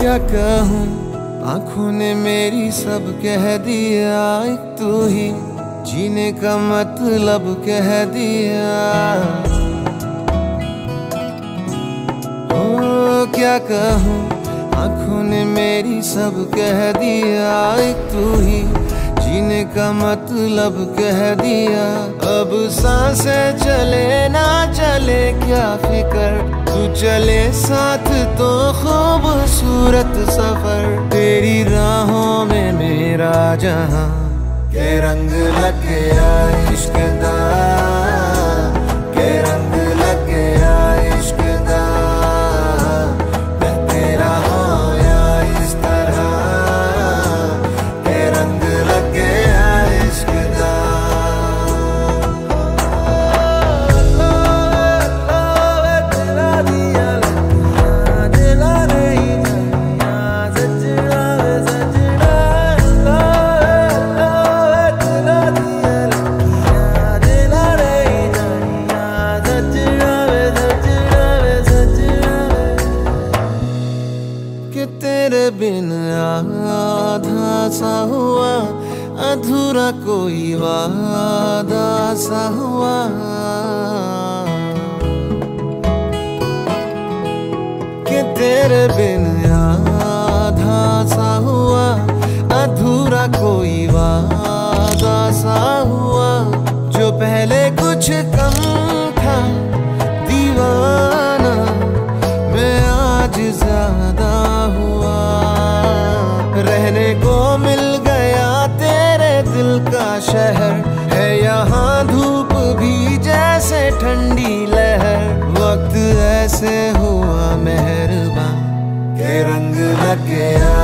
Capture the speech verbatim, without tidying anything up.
क्या कहूँ, आंखों ने मेरी सब कह दिया, एक तू ही जीने का मतलब कह दिया। ओ क्या कहूँ, आंखों ने मेरी सब कह दिया, एक तू ही जीने का मतलब कह दिया। अब सांसें चले ना चले क्या फिकर, तू चले साथ तो खूबसूरत सफर। तेरी राहों में मेरा जहां के रंग लग गया इश्क दा, के रंग लग गया इश्क दा। मैं तेरा होया इस तरह, के रंग लग गया इश्क दा। कि तेरे बिन आधा सा हुआ, अधूरा कोई वादा सा हुआ। कि तेरे बिन आधा सा हुआ, अधूरा कोई वादा सा हुआ। जो पहले कुछ कम था दीवाना, मैं आज ज्यादा हुआ। रहने को मिल गया तेरे दिल का शहर, है यहाँ धूप भी जैसे ठंडी लहर। वक्त ऐसे हुआ मेहरबान, के रंग लग गया